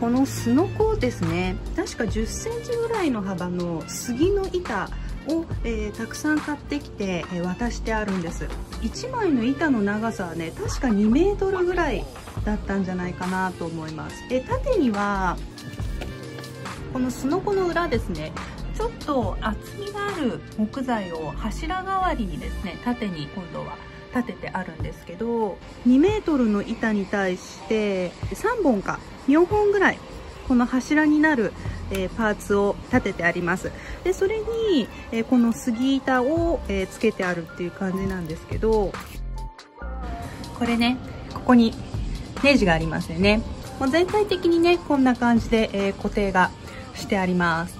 このすのこですね、確か10センチぐらいの幅の杉の板を、たくさん買ってきて、渡してあるんです。1枚の板の長さはね、確か2メートルぐらいだったんじゃないかなと思います。縦にはこのすのこの裏ですね、ちょっと厚みがある木材を柱代わりにですね、縦に今度は立ててあるんですけど、2メートルの板に対して3本か4本ぐらいこの柱になるパーツを立ててあります。でそれにこの杉板をつけてあるっていう感じなんですけど、これね、ここにネジがありますよね。もう全体的にね、こんな感じで固定がしてあります。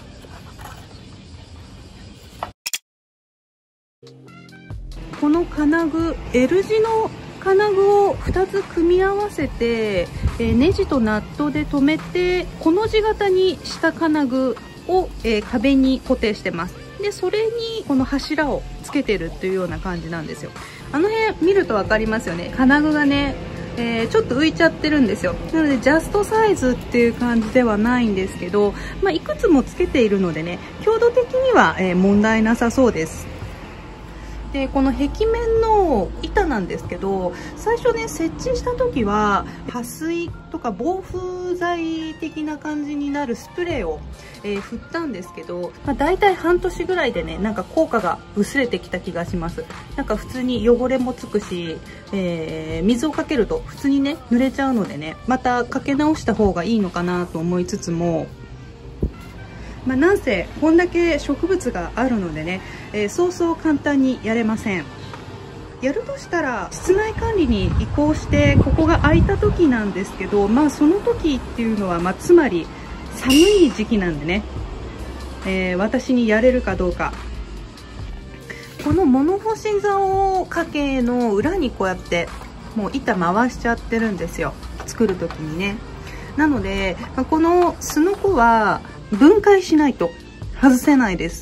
この金具、L 字の金具を2つ組み合わせて、ネジとナットで留めて、この字型にした金具を、壁に固定してます。でそれにこの柱をつけてるっていうような感じなんですよ。あの辺見ると分かりますよね。金具がね、ちょっと浮いちゃってるんですよ。なのでジャストサイズっていう感じではないんですけど、いくつもつけているのでね、強度的には、問題なさそうです。でこの壁面の板なんですけど、最初ね設置した時は撥水とか防風剤的な感じになるスプレーを、振ったんですけど、だいたい半年ぐらいでね、なんか効果が薄れてきた気がします。なんか普通に汚れもつくし、水をかけると普通にね濡れちゃうのでね、またかけ直した方がいいのかなと思いつつも、なんせこんだけ植物があるのでね、そうそう簡単にやれません。やるとしたら室内管理に移行してここが空いた時なんですけど、その時っていうのは、つまり寒い時期なんでね、私にやれるかどうか。この物干し竿掛けの裏にこうやってもう板回しちゃってるんですよ、作る時にね。なのでこのすのこは分解しないと外せないです。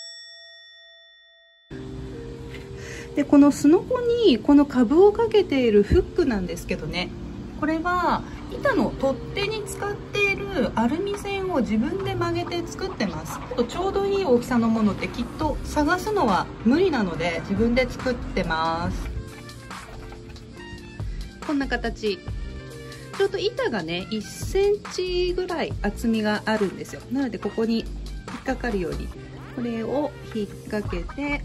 でこのすのこにこの株をかけているフックなんですけどね、これは板の取っ手に使っているアルミ線を自分で曲げて作ってます。ちょうどいい大きさのものってきっと探すのは無理なので自分で作ってます。こんな形。ちょっと板がね1センチぐらい厚みがあるんですよ。なのでここに引っかかるようにこれを引っ掛けて、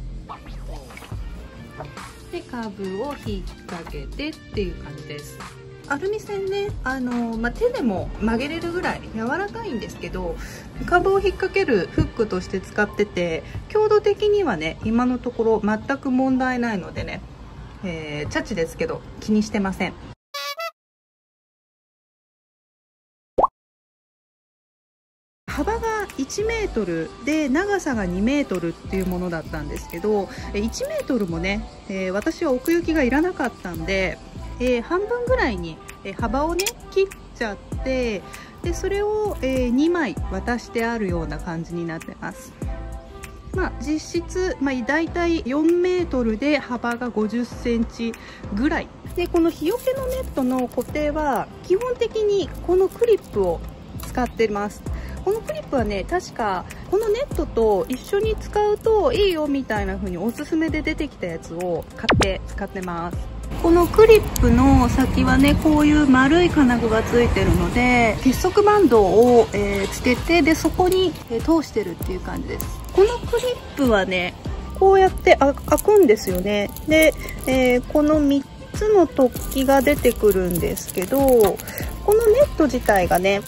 で株を引っ掛けてっていう感じです。アルミ線ね、手でも曲げれるぐらい柔らかいんですけど、株を引っ掛けるフックとして使ってて、強度的にはね今のところ全く問題ないのでね、チャチですけど気にしてません。幅が1メートルで長さが2メートルっていうものだったんですけど、1メートルもね、私は奥行きがいらなかったんで、半分ぐらいに幅をね切っちゃって、でそれを2枚渡してあるような感じになってます。実質、だいたい4メートルで幅が50センチぐらいで、この日よけのネットの固定は基本的にこのクリップを使ってます。このクリップはね、確かこのネットと一緒に使うといいよみたいな風におすすめで出てきたやつを買って使ってます。このクリップの先はね、こういう丸い金具がついてるので、結束バンドを、つけて、でそこに、通してるっていう感じです。このクリップはね、こうやって開くんですよね。で、この3つの突起が出てくるんですけど、このネット自体がね、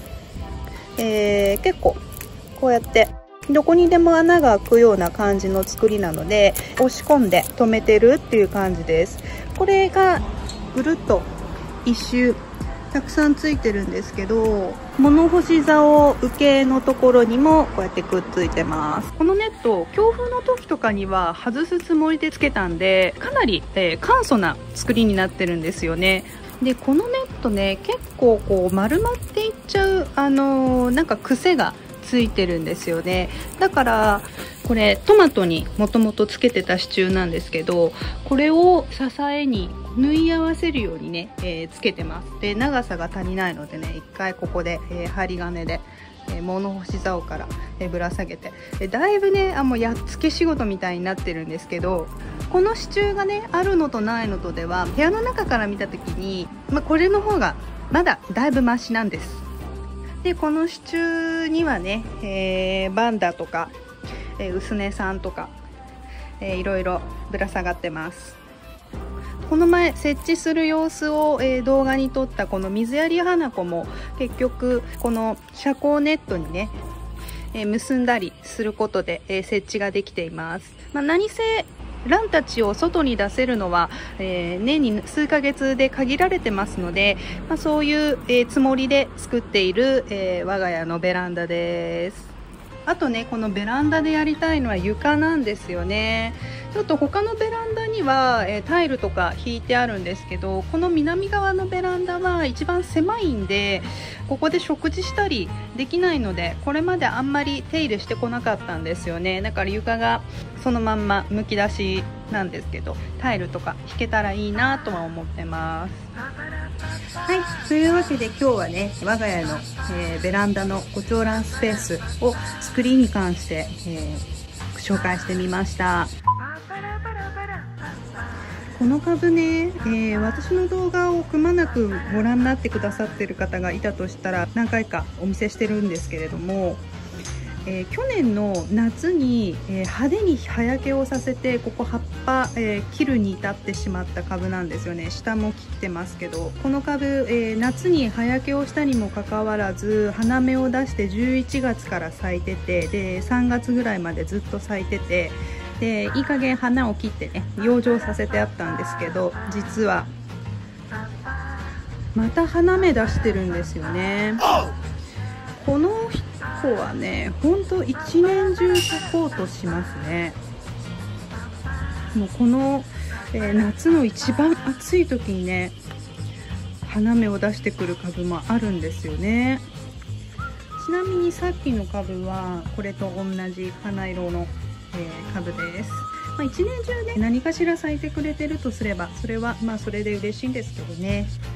結構こうやってどこにでも穴が開くような感じの作りなので、押し込んで留めてるっていう感じです。これがぐるっと一周たくさんついてるんですけど、物干し竿受けのところにもこうやってくっついてます。このネット、強風の時とかには外すつもりでつけたんで、かなり、簡素な作りになってるんですよね。でこのネットね、結構こう丸まっていっちゃうなんか癖がついてるんですよね。だからこれトマトにもともとつけてた支柱なんですけど、これを支えに縫い合わせるようにね、つけてます。で長さが足りないのでね、一回ここで、針金で、物干し竿から、ぶら下げて、だいぶねもうやっつけ仕事みたいになってるんですけど、この支柱がねあるのとないのとでは部屋の中から見た時に、これの方がまだだいぶマシなんです。でこの支柱にはね、バンダとか、薄根さんとか、いろいろぶら下がってます。この前設置する様子を、動画に撮ったこの水やり花子も結局この遮光ネットにね、結んだりすることで、設置ができています。何せランたちを外に出せるのは、年に数ヶ月で限られてますので、そういう、つもりで作っている、我が家のベランダです。あとねこのベランダでやりたいのは床なんですよね。ちょっと他のベランダには、タイルとか引いてあるんですけど、この南側のベランダは一番狭いんで、ここで食事したりできないので、これまであんまり手入れしてこなかったんですよね。だから床がそのまんまむき出しなんですけど、タイルとか引けたらいいなとは思ってます。はい、というわけで今日はね我が家の、ベランダのコチョウランスペースを作りに関して、紹介してみました。この株ね、私の動画をくまなくご覧になってくださってる方がいたとしたら何回かお見せしてるんですけれども、去年の夏に、派手に葉焼けをさせてここ葉っぱ、切るに至ってしまった株なんですよね。下も切ってますけど、この株、夏に葉焼けをしたにもかかわらず花芽を出して11月から咲いてて、で3月ぐらいまでずっと咲いてて、でいい加減花を切ってね養生させてあったんですけど、実はまた花芽出してるんですよね。この子はねほんと一年中咲こうとしますね。もうこの、夏の一番暑い時にね花芽を出してくる株もあるんですよね。ちなみにさっきの株はこれと同じ花色の、株です。一年中ね何かしら咲いてくれてるとすればそれはそれで嬉しいんですけどね。